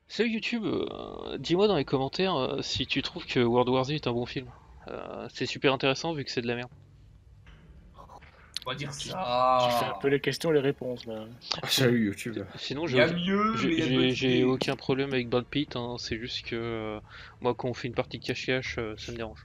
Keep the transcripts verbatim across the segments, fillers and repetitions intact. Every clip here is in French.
Salut YouTube, euh, dis-moi dans les commentaires euh, si tu trouves que World War Z est un bon film. Euh, c'est super intéressant vu que c'est de la merde. On va dire Tu, tu fais un peu ça. les questions et les réponses là. Salut YouTube. Sinon Il j'ai y a aucun, mieux, mais j'ai- il y a de j'ai- bonnes j'ai idées. aucun problème avec Brad Pitt, hein, c'est juste que euh, moi quand on fait une partie de cache-cache, euh, ça me dérange.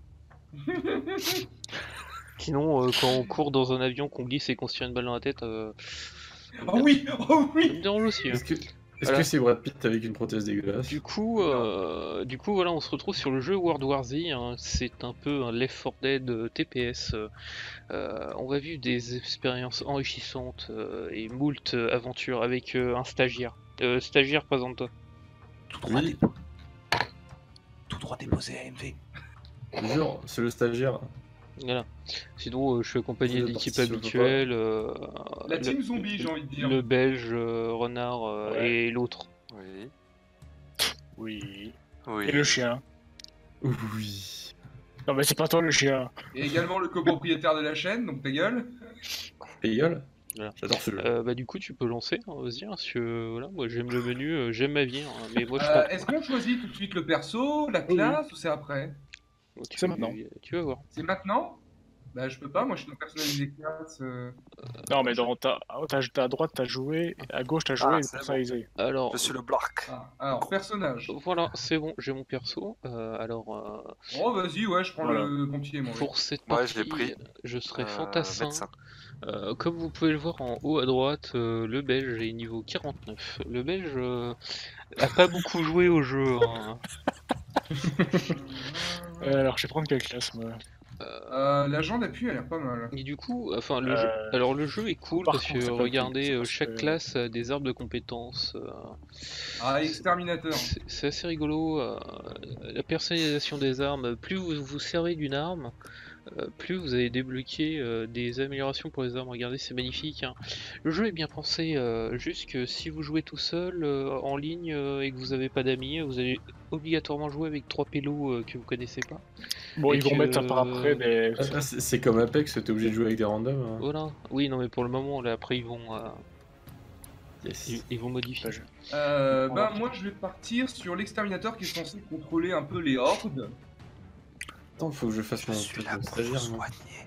Sinon euh, quand on court dans un avion, qu'on glisse et qu'on se tire une balle dans la tête, euh, ça me Oh dé- oui, oh ça me oui. dérange aussi, hein. Est-ce que est-ce Voilà. que c'est Brad Pitt avec une prothèse Du dégueulasse? coup, euh, du coup, voilà, on se retrouve sur le jeu World War Z, hein. C'est un peu un Left four Dead euh, T P S. euh, euh, on va vivre des expériences enrichissantes euh, et moult euh, aventures avec euh, un stagiaire. Euh, stagiaire, présente-toi. Tout droit, Oui, dépo- Tout droit déposé à M V. je vous jure, c'est le stagiaire. Voilà. Sinon, euh, je suis accompagné Vous de êtes l'équipe parti sur le habituelle. euh, La le, team zombie, j'ai envie de dire. le belge, euh, renard euh, Ouais. et l'autre. Oui. Oui. Oui. Et le chien. Oui. Non mais c'est pas toi le chien. Et également le copropriétaire de la chaîne, donc ta gueule. Et gueule. Voilà. J'adore ce jeu. Euh, bah du coup, tu peux lancer, hein, vas-y, hein, parce que voilà, moi j'aime le menu, euh, j'aime ma vie, hein, mais moi je Euh, prends. Est-ce qu'on choisit tout de suite le perso, la Oui. classe, ou c'est après? Tu, C'est maintenant. tu vas voir. C'est maintenant? Bah je peux pas, moi je suis dans personnaliser classe. euh. Non mais dans ta, t'as, t'as à droite t'as joué, à gauche t'as joué Ah, et c'est personnalisé. Alors, Je suis le Blark. Ah, alors, personnage. voilà, c'est bon, j'ai mon perso. Euh, alors, euh, Oh vas-y, ouais, je prends Voilà. le pompier, moi. pour cette Ouais, partie, je l'ai pris. je serai Euh, fantassin. médecin. Euh, comme vous pouvez le voir en haut à droite, euh, le belge est niveau quarante-neuf. Le belge euh, a pas beaucoup joué au jeu, hein. Euh, alors je vais prendre quelle classe moi? Euh, L'agent d'appui a l'air pas mal. Et du coup, enfin, le Euh, jeu, alors le jeu est cool par parce contre, que c'est pas regardez, cool, euh, c'est chaque parce que- classe a des arbres de compétences. euh, Ah, exterminateur. C'est c'est assez rigolo. euh, la personnalisation des armes, plus vous vous servez d'une arme, euh, plus vous allez débloquer euh, des améliorations pour les armes. Regardez, c'est magnifique, hein. Le jeu est bien pensé, euh, juste que si vous jouez tout seul euh, en ligne euh, et que vous n'avez pas d'amis, vous allez obligatoirement jouer avec trois pélos euh, que vous connaissez pas. Bon Et ils vont que- mettre ça par après mais... Ah, ah, c'est c'est comme Apex, t'es obligé de jouer avec des randoms. hein. Voilà. Oui, non, mais pour le moment, là, après, ils vont, euh, Yes. ils, ils vont modifier. Je- Euh, bah moi je vais partir sur l'exterminateur qui est censé contrôler un peu les hordes. Attends, faut que je fasse Je mon suis truc là de pour vous stagiaire. moi. soigner.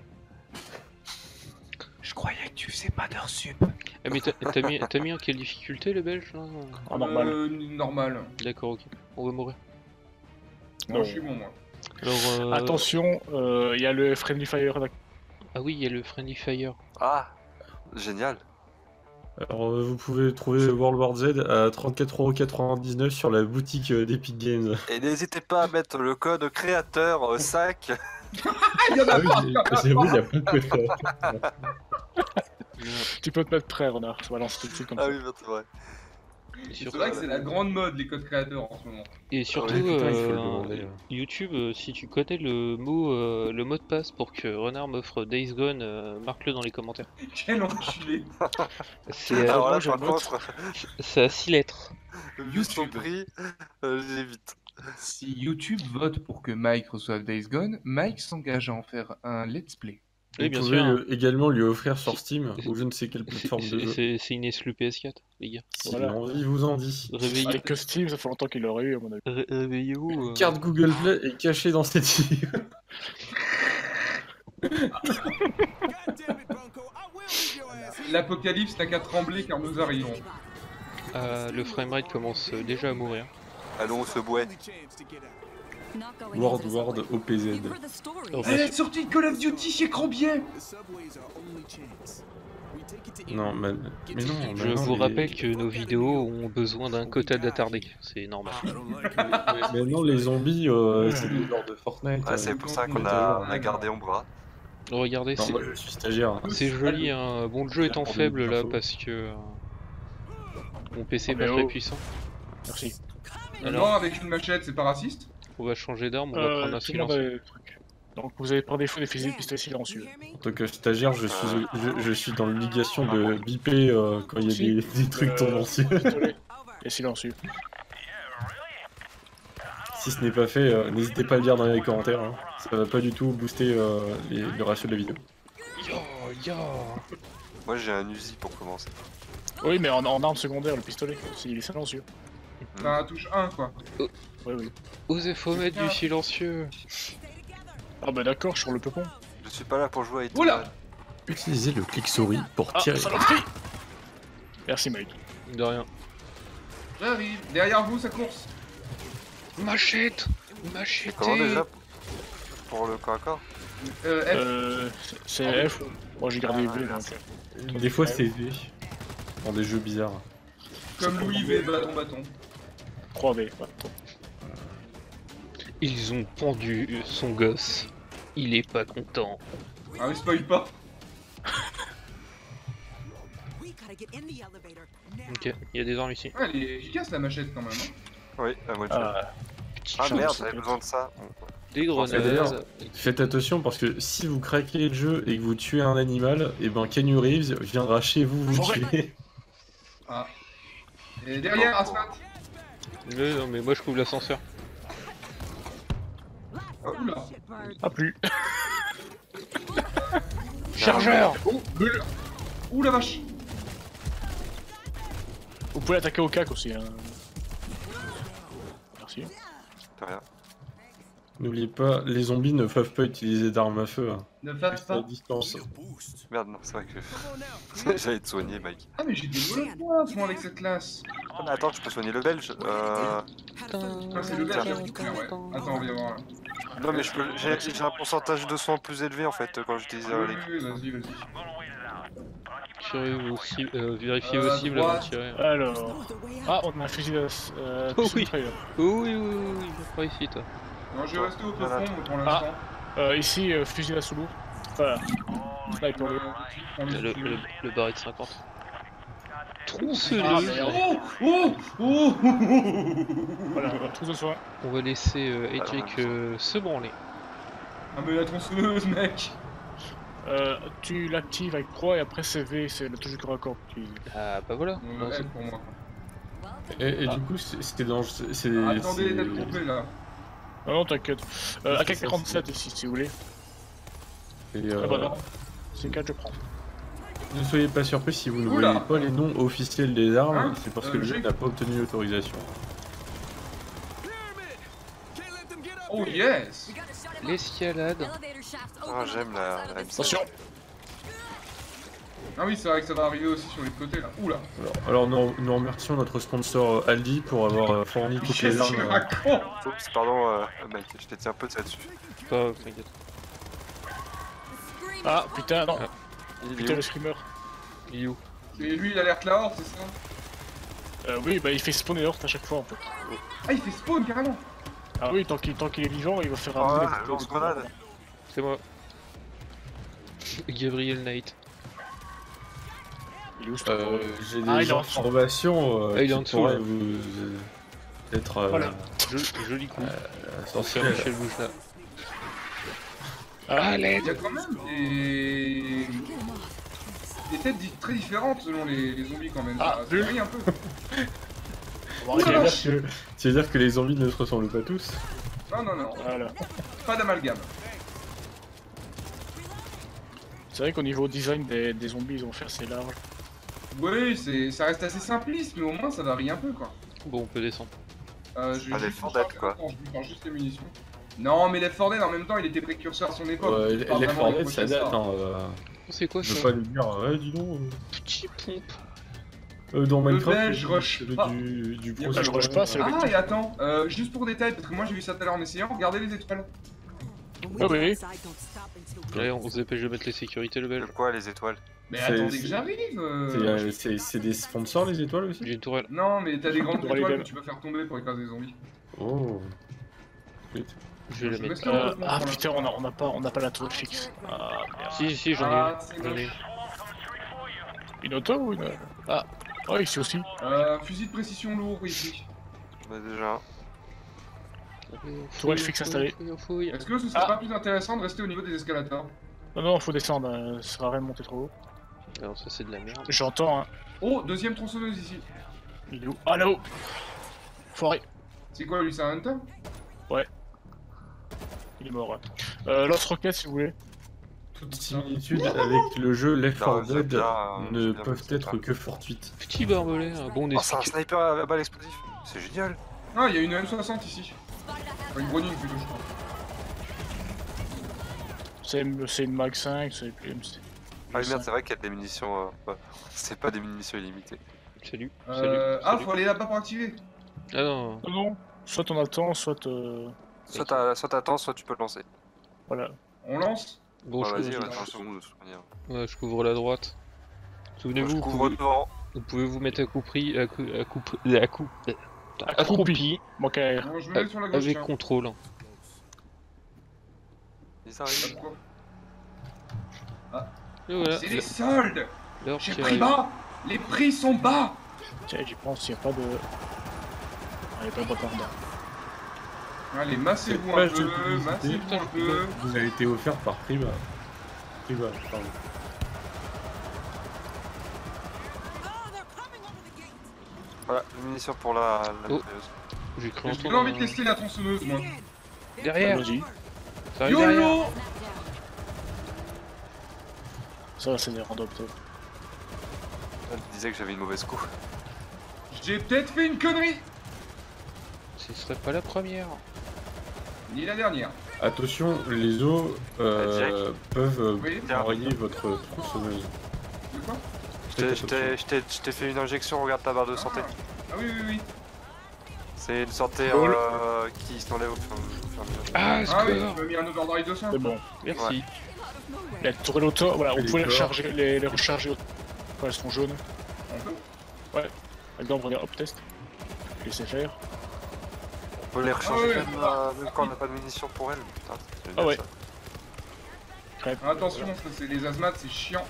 Je croyais que tu faisais pas d'heures sup. Ah, mais t'as t'as mis, t'as mis en quelle difficulté le belge là? En normal. Euh, normal. D'accord, ok. On va mourir. Moi Non. je suis bon moi. Alors, euh, Attention, euh, il y a le Friendly Fire. Ah oui, il y a le Friendly Fire. Ah, génial. Alors, euh, vous pouvez trouver World War Z à trente-quatre euros quatre-vingt-dix-neuf sur la boutique euh, d'Epic Games. Et n'hésitez pas à mettre le code créateur euh, sac. Il y en a Ah oui, pas, j'ai- il y en a j'avoue, il y pas. a plein de codes créateurs. Tu peux te mettre prêt renard, je balance tout de suite comme Ah ça. oui, bah, c'est vrai. Et C'est surtout, vrai que c'est la grande mode les codes créateurs en ce moment. et surtout, putain, il faut le euh, demander, là. YouTube, euh, si tu connais le mot, euh, le mot de passe pour que Renard m'offre Days Gone, euh, marque-le dans les commentaires. Quel enculé. C'est euh, Alors là, moi, je par le note. contre, c'est à six lettres. vu son YouTube. prix, euh, j'évite. Si YouTube vote pour que Mike reçoive Days Gone, Mike s'engage à en faire un let's play. Oui, Vous bien pouvez sûr, hein. le- également lui offrir sur Steam ou je ne sais quelle C'est- plateforme de C'est jeu. c'est- c'est une exclu P S quatre, les gars. Si Voilà. l'envie vous en dit. Réveillez- Avec que Steam, ça fait longtemps qu'il l'aurait eu à mon avis. ré- Réveillez-vous. euh. Carte Google Play est cachée dans cette île. L'apocalypse n'a qu'à trembler car nous arrivons. Euh, le framerate commence euh, déjà à mourir. Allons, on se bouet. World War O P Z. Oh, Elle est sortie de Call of Duty écran biais. Non, mais, mais non. Je mais non, vous les- rappelle que nos vidéos ont besoin d'un quota d'attardé, c'est normal. Mais non, les zombies, euh, c'est des genres de Fortnite. Ouais, c'est euh, pour ça on qu'on est a, toujours- on a gardé Ombra. Regardez, Non, c'est moi je suis stagiaire. hein. c'est joli, hein. Bon, le jeu étant Pour des faible là infos. parce que euh, mon P C est Ah, mais pas très oh. puissant. Merci. Alors- Non, avec une machette, c'est pas raciste. On va changer d'arme, on va Euh, prendre un tout le monde a silence. des trucs. Donc vous avez par défaut des fusils de pistolet silencieux. En tant que stagiaire, je suis, je, je suis dans l'obligation de biper euh, quand il y a des, des trucs Euh, tendancieux. pistolet et silencieux. Si ce n'est pas fait, euh, n'hésitez pas à le dire dans les commentaires. hein. Ça va pas du tout booster euh, les- le ratio de la vidéo. Yo, yo. Moi j'ai un Uzi pour commencer. Oui mais en, en arme secondaire le pistolet, s'il est silencieux. Enfin, touche un quoi. Oui, oui. Osez faut mettre du silencieux. Ah bah d'accord, sur le peupon. Je suis pas là pour jouer à Eternal. Oula. Utilisez le clic souris pour Ah, tirer. saloperie. Merci Mike. De rien. J'arrive. Derrière vous, ça course. Machette Machette Comment déjà pour le corps à corps? Euh, F. Euh, c'est F. Moi j'ai gardé Ah, V. merci. Donc. Des fois c'est V. Dans des jeux bizarres. Comme Louis V, bâton, bâton. trois V. Ouais. Ils ont pendu son gosse. Il est pas content. Ah, mais spoil pas. Ok, il y a des armes ici. Ah, elle est efficace la machette quand même. hein. Oui, à moi de jouer. Ah, Ah chance, merde, c'est j'avais que- besoin de ça. Des d'ailleurs, grenades. Faites attention parce que si vous craquez le jeu et que vous tuez un animal, et ben Keanu Reeves viendra chez vous vous Forêt. tuer. Ah. Et derrière, Asphalt. Mais non, mais moi je couvre l'ascenseur. Oh, oula. Ah plus. Chargeur. Oh, bulle. Ouh la vache. Vous pouvez l'attaquer au cac aussi. Hein. Merci. De rien. N'oubliez pas, les zombies ne peuvent pas utiliser d'armes à feu. Hein. Ne faites Restez à pas. distance. Merde, non, c'est vrai que j'allais te soigner, Mike. Ah, mais j'ai des bonnes points moi avec cette classe. Ah, mais attends, je peux soigner le belge. Euh... Ah, c'est le belge. Tiens. Ouais. Attends, on vient voir là. Non, mais je peux. J'ai j'ai un pourcentage de soins plus élevé en fait quand j'utilise euh, Oui, les. oui, vas-y, vas-y. Tirez vos cibles, euh, vérifiez Euh, vos cibles avant de droite. tirer. Alors. Ah, on a un fusil de. Euh, Oh pistolet oui. mitrailleur. Oh oui, oui, oui, oui, pas ici toi. Non, je vais rester au Voilà. profond pour l'instant. Euh, ici, euh, fusil d'assaut lourd. Enfin, sniper Euh, lourd. on Le, le- le, le barret de cinquante. Ah, Tronçonneuse. merde. Oh, oh, oh. Voilà, tous de soin. On va laisser euh, Ajek euh, se branler. Ah, mais la tronçonneuse, mec. Euh, tu l'actives avec trois et après c'est V, c'est le touche du corps à corps. Tu... Ah bah voilà. Euh, Non, F c'est- pour moi. Et, et Ah. du coup, c'est- c'était dans. c'est- c'est- Ah, attendez c'est- d'être trompé là. Non, non, t'inquiète. Euh, C'est A K ça, quarante-sept ici, si vous voulez. et, Ah euh, bah non. C'est quatre, je prends. Ne soyez pas surpris si vous ne Oula. voyez pas les noms officiels des armes, Hein c'est parce Euh, que le jeu j'ai- n'a pas obtenu l'autorisation. Oh yes. L'escalade. Ah, j'aime la, la M C. Attention. Ah oui, c'est vrai que ça va arriver aussi sur les côtés là. Oula. Alors, alors nous, nous remercions notre sponsor euh, Aldi pour avoir euh, fourni toutes les Qu'est-ce armes. que tu euh, racontes? Oups, pardon, euh, Mike, je t'ai dit un peu de ça dessus. Pas grave, t'inquiète. Ah, putain, non. Ah. Il est Putain, où le screamer. Il est où? Et lui, il alerte la horde, c'est ça? Euh, oui, bah il fait spawner horde à chaque fois en fait. Ah, il fait spawn carrément. Ah oui, tant qu'il tant qu'il est vivant, il va faire Ah, un. ouais, lance-grenade. C'est moi. Gabriel Knight. Il est où ce euh, truc J'ai des Ah, il est en dessous. informations euh, Ah, il est en qui dessous, pourraient là. vous euh, être euh, Voilà. Jo- Joli coup. euh, Pour faire essentielles. Michel Bouche là. Ah, Il y a quand même des... des têtes di- très différentes selon les, les zombies quand même. Ah, ça, ça bulle. varie un peu. on va Oula, arrêter. vache. Tu veux tu veux dire que les zombies ne se ressemblent pas tous? Non, non, non. Voilà. Pas d'amalgame. C'est vrai qu'au niveau design des, des zombies, ils ont fait assez large. Oui, c'est, ça reste assez simpliste, mais au moins ça varie un peu quoi. Bon, on peut descendre. Euh, je vais Ah, les juste Fordette, recharger- quoi. attends, je vais faire juste les munitions. Non, mais les Fordette en même temps, il était précurseur à son époque. Ouais, Il les parle les vraiment Fordettes, ça d'approcher date, hein. euh, C'est quoi Je veux ça? pas lui dire, ouais, dis donc. euh, Petit pompe. euh, dans Le Minecraft, belge c'est rush celui pas. du, du Y a pro pas- je rush pas, c'est le- Ah, et attends, euh, juste pour détail, parce que moi j'ai vu ça tout à l'heure en essayant, regardez les étoiles. Ah oui, oui. Allez, on se dépêche de mettre les sécurités, le De belge. quoi les étoiles? Mais C'est- attendez c'est- que j'arrive euh, C'est, euh, c'est- c'est des sponsors les étoiles aussi? J'ai une tourelle. Non, mais t'as des grandes Pour les étoiles mêmes. que tu peux faire tomber pour écraser les zombies. Oh. Vite. Je vais la Je mettre. laisse le Euh, recrutement ah pour putain, l'instant. on a, on a pas, on a pas la tour fixe. Ah merde. Si, si, j'en ai Ah, une. c'est J'en ai moche. Une auto ou une. Ah, oh, ici aussi. Euh, fusil de précision lourd ici. Bah, déjà. une. Tourelle fixe installée. Fouille, fouille, fouille. Est-ce que ce serait Ah. pas plus intéressant de rester au niveau des escalators? Non, non, faut descendre, euh, ça sert à rien de monter trop haut. Alors, ça, c'est de la merde. J'entends, hein. Oh, deuxième tronçonneuse ici. Il est où? Ah là-haut. Foiré. C'est quoi lui, c'est un hunter? Il est mort, ouais. Euh, lance-roquette si vous voulez. Toute similitude avec le jeu Left Non, four c'est Dead bien, euh, ne c'est bien, peuvent c'est être bien. que fortuites. Petit barbelé, un bon Oh, c'est un esprit. sniper à balle explosive. C'est génial. Ah, il y a une M soixante ici. Enfin, une Browning plutôt, je crois. C'est c'est une Mag cinq, c'est plus M C. Ah oui, merde, c'est vrai qu'il y a des munitions. Euh... ouais. C'est pas des munitions illimitées. Salut. Euh... Salut. Ah, Salut. faut aller là-bas pour activer. Ah non. Non, non. Soit on attend, soit. Euh... Soit t'as- soit t'attends, soit tu peux le lancer. Voilà. On lance. Bon, Ouais, je, vas-y, couvre, ouais, attends une seconde de toute manière. ouais, je couvre la droite. Moi, Souvenez-vous, je vous, couvre pouvez- devant. vous pouvez vous mettre accroupri, accou, accoup, accou, Accroupi. accroupi Manque à air. Bon, je me mets sur la gauche, avec tiens. contrôle. Ils arrivent. Pourquoi Et voilà, C'est les soldes. l'heure J'ai qui pris arrive. bas. Les prix sont bas. Tiens, j'y pense, il n'y a pas de. Ah, il n'y a pas de bâtard dedans. Allez, massez-vous un Page de peu, publicité. massez-vous un peu. Vous avez été offert par Prima. Prima, pardon. Voilà, une munition pour la, la Oh. mitrailleuse. J'ai cru J'ai entendre. plus envie de un- tester la tronçonneuse, moi. Derrière, Vas-y. ça arrive derrière. YOLO. Ça, c'est des randoms peut-être. Elle disait que j'avais une mauvaise coup. J'ai peut-être fait une connerie. Ce serait pas la première. Ni la dernière. Attention, les os euh, peuvent euh, Oui. enrayer votre tronçonneuse. De quoi Je t'ai- je t'ai- je t'ai je t'ai fait une injection, regarde ta barre de santé. Ah oui, oui, oui. C'est une santé Cool. euh, qui s'enlève au fur au fur et à mesure. Ah, Ah oui, score. tu m'as mis un overdrive de sang. C'est bon. Merci. La tourelle auto, voilà, Et on les pouvait les corps. recharger, les, les recharger quand elles sont jaunes. On peut. Exemple, regarde, hop, test. Laissez faire. On peut les recharger Ah ouais. même, euh, même quand on n'a pas de munitions pour elles. Putain, c'est Ah génial, ouais. ça. Crêpe. Attention, ça c'est les asthmates, c'est chiant.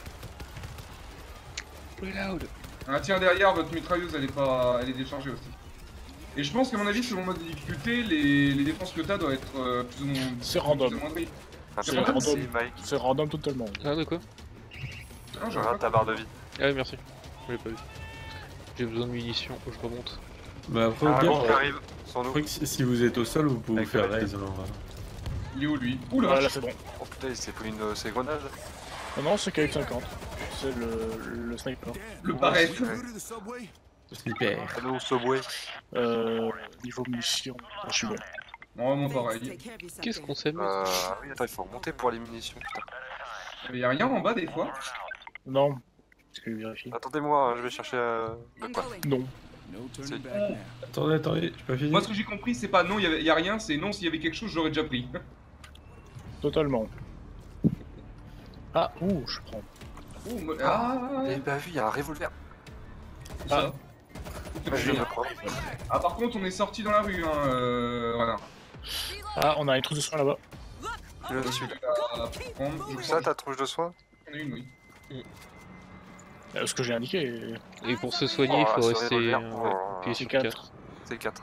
Reload. Un tir derrière, votre mitrailleuse elle est pas, elle est déchargée aussi. Et je pense qu'à mon avis, selon le mode de difficulté, les, les défenses que t'as doivent être euh, plus ou moins. C'est random. plus ou moins gris. Ah, C'est putain, random. merci, Mike. C'est random totalement. Ah, de quoi? Ah, j'aurais Regarde pas ta barre de vie. Ah oui, merci. Je l'ai pas vu. J'ai besoin de munitions, je remonte. Mais après, Ah, au bon, gars, qui euh, arrive sur je nous. crois que si si vous êtes au sol, vous pouvez vous Avec faire la raise. Alors, euh. Il est où lui Ouh la Voilà, là vache. c'est bon. Oh putain, il s'est pris une euh, ses grenades. Non, non, c'est K F cinquante. C'est le, le sniper. Le barrette. Super. Allô au subway. Euh, niveau munitions, je suis bon. Normalement pareil. Qu'est-ce qu'on s'amuse? Euh, ah oui, attends, il faut remonter pour les munitions, putain. Mais y'a rien en bas des fois. Non. Est-ce que je vérifie? Attendez-moi, hein, je vais chercher euh, de quoi. Non. C'est- Attendez, attendez, j'ai pas fini. Moi ce que j'ai compris c'est pas non, y'a y a rien, c'est non, s'il y avait quelque chose j'aurais déjà pris. Totalement. Ah, ouh, je prends. Oh, me- ah, Eh bah vu, il y a un revolver. ça. Ouais, je viens de le prendre. Ah par contre on est sorti dans la rue hein, euh, voilà. Ah, on a une trousse de soin là-bas. Je le suis. À prendre, je Ça, ta trouche de soin? J'en ai une, oui. Euh, ce que j'ai indiqué, Et pour se soigner, il Oh, faut ce rester revolver, euh, oh. ouais, appuyer C'est sur quatre. quatre. C'est quatre.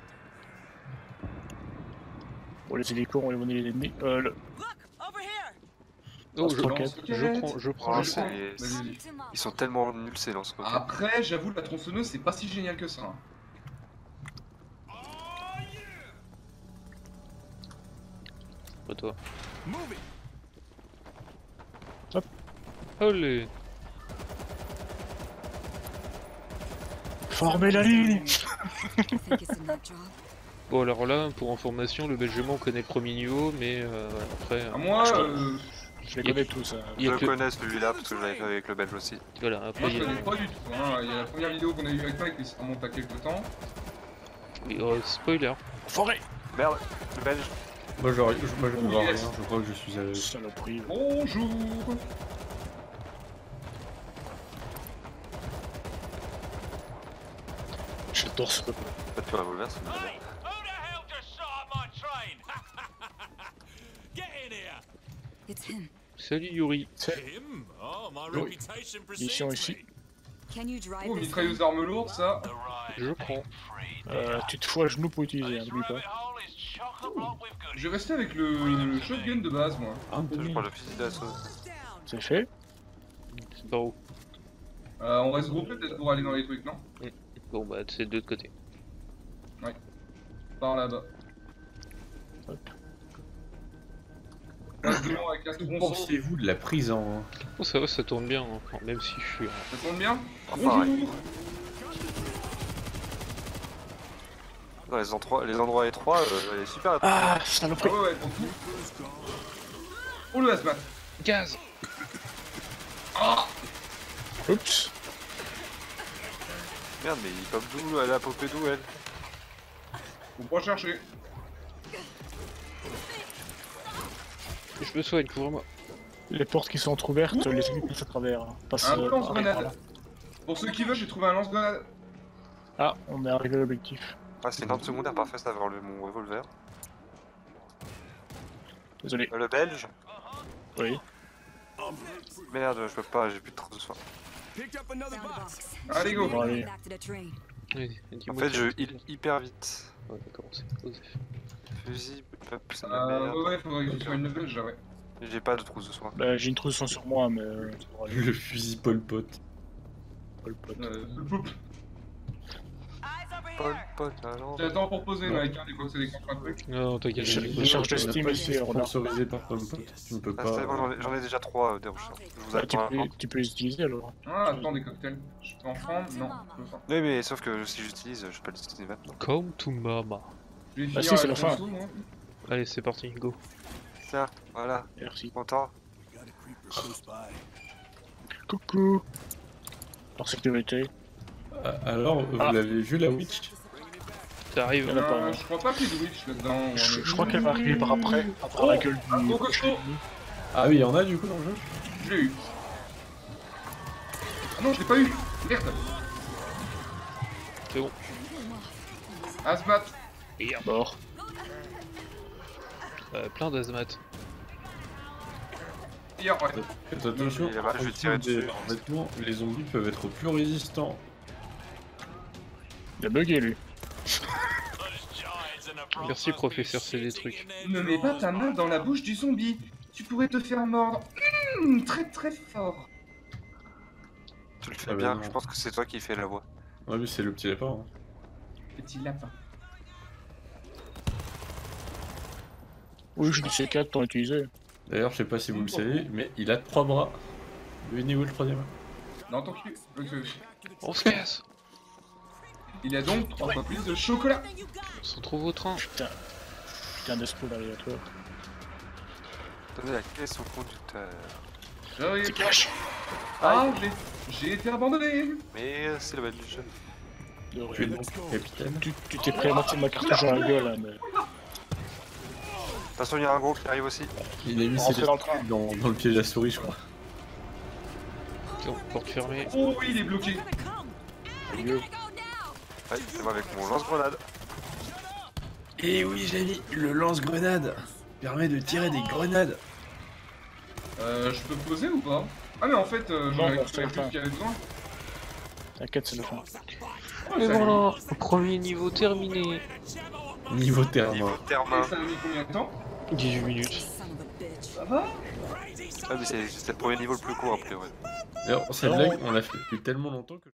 pour les hélicos, on va éliminer l'ennemi. Euh, le... Oh, se je, croquette. je prends, je prends, Oh, je c'est- prends. Vas-y, vas-y. Ils sont tellement nuls ces lance-roquettes. Après j'avoue la tronçonneuse c'est pas si génial que ça. hein. Pas toi. Hop. Allez. Formez la ligne. Bon alors là, pour information, le Belgium connaît le premier niveau, mais euh, après, À euh, moi, Je- euh, Je les connais tous. hein. il y Je a le que... connais celui-là parce que je l'avais fait avec le belge aussi. Voilà, après moi il je y a... connais pas du tout. Hein. Il y a la première vidéo qu'on a eue avec Mike et ça remonte à quelques temps. Oui, euh, spoiler. Forêt. Merde, le belge. Moi, j'aurais- je- moi, je ne vois rien, Yes. je crois que je suis à l'aise. Saloperie. Bonjour. J'adore ce peuple. Peut-être que le revolver, c'est une bonne idée. It's him. Salut Yuri. Mission ici. Can you drive Oh, this mitrailleuse thing? d'armes lourdes, ça. Je prends. Euh, tu te fous à genoux pour utiliser, hein, n'oublie pas. Je vais rester avec le shotgun de base, moi. Ah, Je prends le fusil d'assaut. C'est fait. C'est par où? Euh, on va se grouper peut-être pour aller dans les trucs, non? Bon bah c'est de l'autre côté. Par là-bas. Hop. Passe devant avec la Que tronçon. pensez-vous de la prise en. Oh ça va, ça tourne bien, hein. Enfin, même si je suis... Ça tourne bien? Enfin, ouais. Bonjour. Dans les endroits, les endroits étroits, euh, elle est super. Ah, Ah saloperie. ouais, ouais, pour tout. Oh le hazmat. Gaz. Ah Oups. Merde, mais il pop d'où? Elle a popé d'où elle? Faut pas chercher. Je me soigne, couvre-moi. Les portes qui sont entrouvertes, les ennemis passent à travers. hein. Passent, Un euh, lance-grenade. par là. Pour ceux qui veulent, j'ai trouvé un lance-grenade. Ah, on est arrivé à l'objectif. Ah, c'est une arme secondaire, parfait, ça va enlever mon revolver. Désolé. Euh, le belge? Oui. Merde, je peux pas, j'ai plus de traces de soin. Found a box. Allez, go. Bon, allez. Back to the train. Vas-y, En dis-moi fait, que- je heal hyper vite. Ouais, d'accord, c'est Osef. Fusil, pop, c'est de Euh, la ouais, merde. ouais, faudrait que je sois une level, déjà, ouais. J'ai pas de trousse de soin. Bah, j'ai une trousse de sang sur moi, mais. euh, ça devrait aller. Le fusil Pol Pot. Pas le pote. Euh, poup. Paul, Paul, la lampe. J'attends pour poser, Ouais. mec, hein, des fois c'est des contre un truc. Non, t'inquiète. Je- t'inquiète. je charge de On n'a Steam pas aussi, été Roland. sponsorisé par Pol Pot. Tu ne peux Ah, pas. c'est bon, j'en ai- j'en ai déjà trois euh, des recherches. Je vous Bah, tu, attends un peux, peu. tu peux les utiliser alors. Ah, attends, des cocktails. Je peux en prendre? Non, je peux pas. Oui, mais sauf que si j'utilise, je peux l'utiliser maintenant. Come to mama. Je vais Bah finir si, c'est avec la mon fin. sou, moi. Allez, c'est parti, go. Tiens, voilà, Merci. content. Coucou. Par sécurité. Ah, alors, vous Ah. l'avez vu la Witch? T'arrives. Il y en a pas, Euh, hein. je crois pas qu'il y ait de witch là-dedans. Je, je crois qu'elle va arriver par après, après la gueule Ah, du. gros cochon. Ah oui, il y en a du coup dans le jeu? Je l'ai eu. Ah non, je l'ai pas eu. Merde. C'est bon. Hazmat. Mort. Euh, plein d'azmat. Hier, ouais. Faites attention, Il est là-bas, je vais tirer des dessus. vêtements, les zombies peuvent être plus résistants. Il a bugué lui. Merci, professeur, c'est des trucs. Ne mets pas ta main dans la bouche du zombie. Tu pourrais te faire mordre. Mmh, très très fort. Tu le fais Ah bah bien, non. je pense que c'est toi qui fais la voix. Ouais, mais c'est le petit lapin. hein. Petit lapin. Oui, je dis C quatre pour l'utiliser. D'ailleurs, je sais pas si vous le savez, mais il a trois bras. Devinez où le troisième? Dans ton cul. Ok. On se casse. Il a donc trois fois plus de chocolat. On se retrouve au train. Putain. Putain d'espoir aléatoire. Donnez la caisse au conducteur. J'arrive. C'est cash. Ah, j'ai- j'ai été abandonné. Mais euh, c'est le belge. De Tu es rien. donc capitaine. Tu tu t'es pris à moitié de ma cartouche dans la gueule là, mais. De toute façon, il y a un gros qui arrive aussi. Il a mis ses Rentrez dans le train. testicules dans, dans le piège à souris, je crois. C'est bon, porte fermée. Oh oui, il est bloqué. Ouais, c'est moi avec mon lance-grenade. Et oui, j'ai mis le lance-grenade. Permet de tirer des grenades. Euh, je peux poser ou pas? Ah mais en fait, euh, Non, j'en ai bah, récupéré c'est tout ce la qu'il y avait besoin. T'inquiète, c'est la fin. Oh, Et ça a mis- voilà, premier niveau terminé. Niveau terme. Niveau Et thermin. ça a mis combien de temps? dix-huit minutes. Son of a bitch. Ça va? Ah, mais c'est c'est le premier niveau le plus court après, ouais. D'ailleurs, cette blague, on l'a fait depuis tellement longtemps que...